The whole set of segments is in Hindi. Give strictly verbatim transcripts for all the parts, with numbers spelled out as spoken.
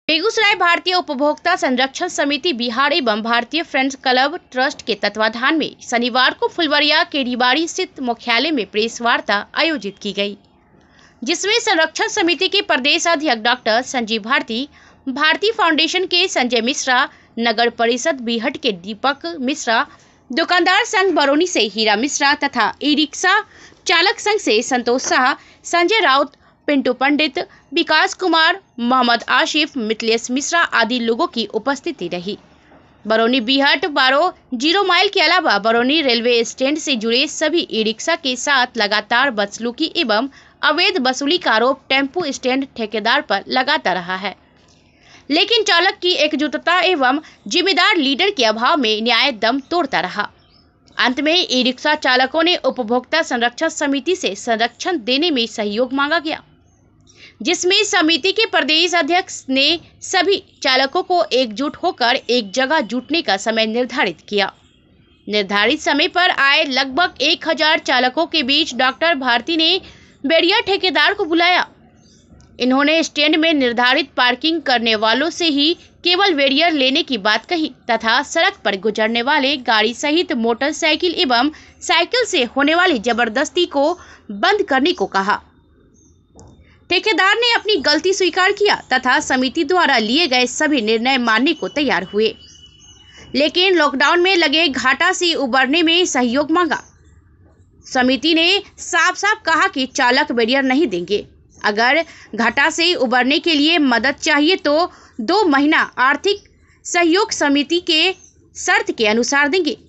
बेगूसराय भारतीय उपभोक्ता संरक्षण समिति बिहार एवं भारतीय फ्रेंड्स क्लब ट्रस्ट के तत्वाधान में शनिवार को फुलवरिया के रिवाड़ी स्थित मुख्यालय में प्रेस वार्ता आयोजित की गई, जिसमें संरक्षण समिति के प्रदेश अध्यक्ष डॉक्टर संजीव भारती, भारतीय फाउंडेशन के संजय मिश्रा, नगर परिषद बीहट के दीपक मिश्रा, दुकानदार संघ बरौनी से हीरा मिश्रा तथा ई रिक्शा चालक संघ से संतोष शाह, संजय राउत, पिंटू पंडित, विकास कुमार, मोहम्मद आशिफ, मिथिलेश मिश्रा आदि लोगों की उपस्थिति रही। बरौनी बीहट बारो जीरो माइल के अलावा बरौनी रेलवे स्टैंड से जुड़े सभी ई रिक्शा के साथ लगातार बदसलूकी एवं अवैध वसूली का आरोप टेम्पो स्टैंड ठेकेदार पर लगाता रहा है, लेकिन चालक की एकजुटता एवं जिम्मेदार लीडर के अभाव में न्याय दम तोड़ता रहा। अंत में ई रिक्शा चालकों ने उपभोक्ता संरक्षण समिति से संरक्षण देने में सहयोग मांगा गया, जिसमें समिति के प्रदेश अध्यक्ष ने सभी चालकों को एकजुट होकर एक जगह जुटने का समय निर्धारित किया। निर्धारित समय पर आए लगभग एक हजार चालकों के बीच डॉक्टर भारती ने बैरियर ठेकेदार को बुलाया। इन्होंने स्टैंड में निर्धारित पार्किंग करने वालों से ही केवल बैरियर लेने की बात कही तथा सड़क पर गुजरने वाले गाड़ी सहित मोटरसाइकिल एवं साइकिल से होने वाली जबरदस्ती को बंद करने को कहा। ठेकेदार ने अपनी गलती स्वीकार किया तथा समिति द्वारा लिए गए सभी निर्णय मानने को तैयार हुए, लेकिन लॉकडाउन में लगे घाटा से उबरने में सहयोग मांगा। समिति ने साफ साफ कहा कि चालक बैरियर नहीं देंगे। अगर घाटा से उबरने के लिए मदद चाहिए तो दो महीना आर्थिक सहयोग समिति के शर्त के अनुसार देंगे।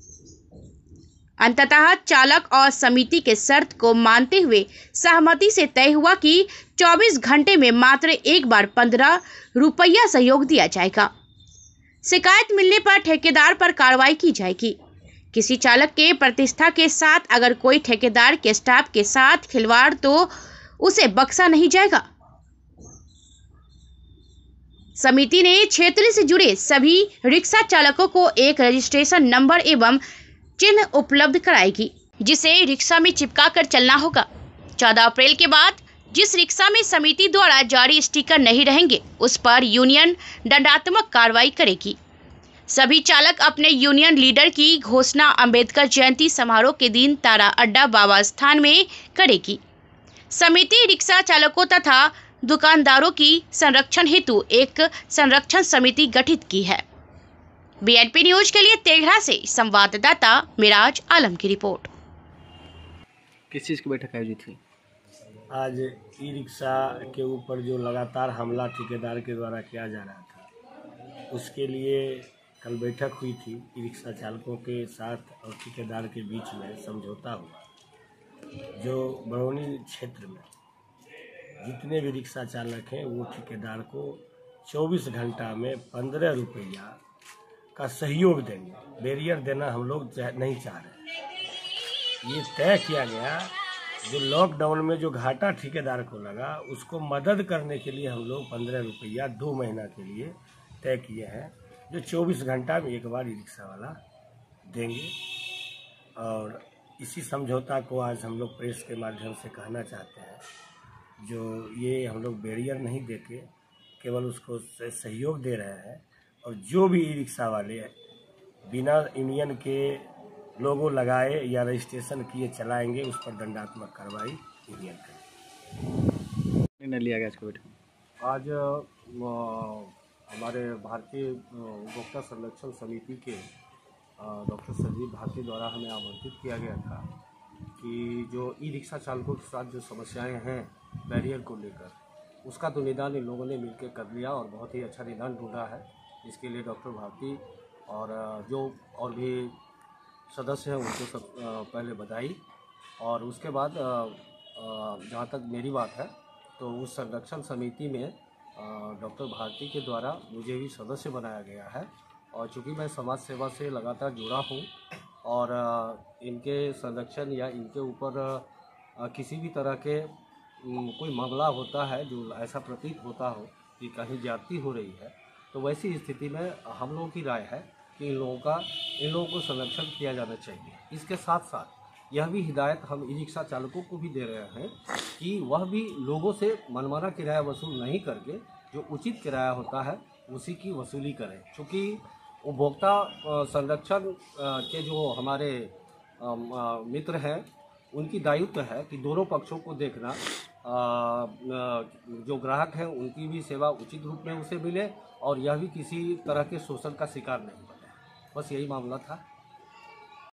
अंततः चालक और समिति के शर्त को मानते हुए सहमति से तय हुआ कि चौबीस घंटे में मात्र एक बार पंद्रह रुपया सहयोग दिया जाएगा। शिकायत मिलने पर ठेकेदार पर कार्रवाई की जाएगी। किसी चालक के प्रतिष्ठा के साथ अगर कोई ठेकेदार के स्टाफ के साथ खिलवाड़ तो उसे बख्शा नहीं जाएगा। समिति ने क्षेत्र से जुड़े सभी रिक्शा चालकों को एक रजिस्ट्रेशन नंबर एवं चिन्ह उपलब्ध कराएगी, जिसे रिक्शा में चिपका कर चलना होगा। चौदह अप्रैल के बाद जिस रिक्शा में समिति द्वारा जारी स्टिकर नहीं रहेंगे, उस पर यूनियन दंडात्मक कार्रवाई करेगी। सभी चालक अपने यूनियन लीडर की घोषणा अंबेडकर जयंती समारोह के दिन तारा अड्डा बाबा स्थान में करेगी। समिति रिक्शा चालकों तथा दुकानदारों की संरक्षण हेतु एक संरक्षण समिति गठित की है। बीएनपी न्यूज के लिए तेघड़ा से संवाददाता मिराज आलम की रिपोर्ट। किस चीज़ की बैठक आयोजित हुई? आज ई रिक्शा के ऊपर जो लगातार हमला ठेकेदार के द्वारा किया जा रहा था, उसके लिए कल बैठक हुई थी। ई रिक्शा चालकों के साथ और ठेकेदार के बीच में समझौता हुआ। जो बरौनी क्षेत्र में जितने भी रिक्शा चालक हैं वो ठेकेदार को चौबीस घंटा में पंद्रह रुपया का सहयोग देंगे। बैरियर देना हम लोग नहीं चाह रहे। ये तय किया गया, जो लॉकडाउन में जो घाटा ठेकेदार को लगा उसको मदद करने के लिए हम लोग पंद्रह रुपया दो महीना के लिए तय किए हैं, जो चौबीस घंटा में एक बार ई रिक्शा वाला देंगे। और इसी समझौता को आज हम लोग प्रेस के माध्यम से कहना चाहते हैं, जो ये हम लोग बैरियर नहीं देके केवल उसको सहयोग दे रहे हैं, और जो भी ई रिक्शा वाले बिना यूनियन के लोगो लगाए या रजिस्ट्रेशन किए चलाएंगे, उस पर दंडात्मक कार्रवाई यूनियन करेगी। निर्णय लिया गया इसको बैठक। आज हमारे भारतीय उपभोक्ता संरक्षण समिति के डॉक्टर संजीव भारती द्वारा हमें आमंत्रित किया गया था कि जो ई रिक्शा चालकों के साथ जो समस्याएं हैं बैरियर को लेकर, उसका तो निदान इन लोगों ने मिलकर कर लिया और बहुत ही अच्छा निदान ढूंढा है। इसके लिए डॉक्टर भारती और जो और भी सदस्य हैं उनको सब पहले बधाई। और उसके बाद जहाँ तक मेरी बात है तो उस संरक्षण समिति में डॉक्टर भारती के द्वारा मुझे भी सदस्य बनाया गया है। और चूँकि मैं समाज सेवा से लगातार जुड़ा हूँ और इनके संरक्षण या इनके ऊपर किसी भी तरह के कोई मामला होता है जो ऐसा प्रतीत होता हो कि कहीं ज्यादती हो रही है, तो वैसी स्थिति में हम लोगों की राय है कि इन लोगों का इन लोगों को संरक्षण किया जाना चाहिए। इसके साथ साथ यह भी हिदायत हम ई रिक्शा चालकों को भी दे रहे हैं कि वह भी लोगों से मनमाना किराया वसूल नहीं करके जो उचित किराया होता है उसी की वसूली करें, क्योंकि उपभोक्ता अ, संरक्षण अ, के जो हमारे अ, अ, मित्र हैं उनकी दायित्व है कि दोनों पक्षों को देखना, अ, अ, जो ग्राहक हैं उनकी भी सेवा उचित रूप में उसे मिले और यह भी किसी तरह के शोषण का शिकार नहीं बने। बस यही मामला था।